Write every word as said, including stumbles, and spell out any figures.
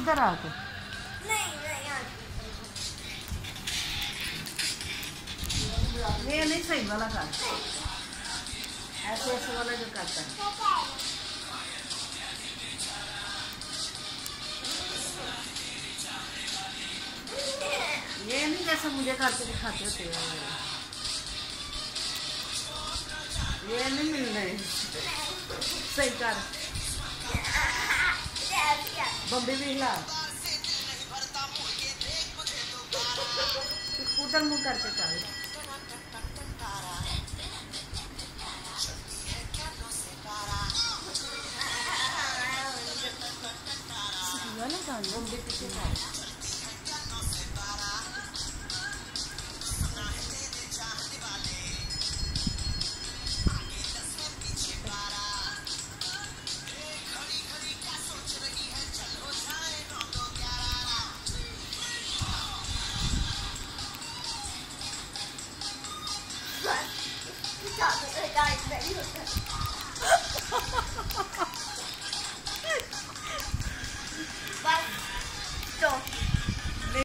इधर आके ये नहीं सही वाला कर, ऐसे ऐसे वाला जो करता है ये नहीं जैसे मुझे करके दिखाते होते हैं, ये नहीं मिल रहे। सही कर, बम्बी भी हिला, उधर मुंह करके चल। बम्बी पीछे खा। Guys,